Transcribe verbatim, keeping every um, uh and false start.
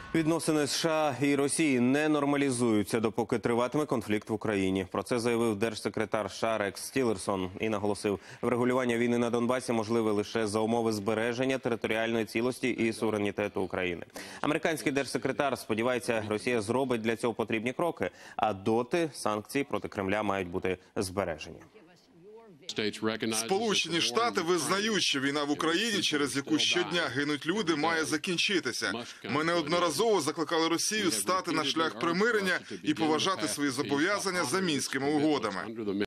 Відносини США і Росії не нормалізуються, допоки триватиме конфлікт в Україні. Про це заявив держсекретар США Рекс Тіллерсон і наголосив, врегулювання війни на Донбасі можливе лише за умови збереження територіальної цілості і суверенітету України. Американський держсекретар сподівається, Росія зробить для цього потрібні кроки, а доти санкції проти Кремля мають бути збережені. Сполучені Штати визнають, що війна в Україні, через яку щодня гинуть люди, має закінчитися. Ми неодноразово закликали Росію стати на шлях примирення і поважати свої зобов'язання за Мінськими угодами.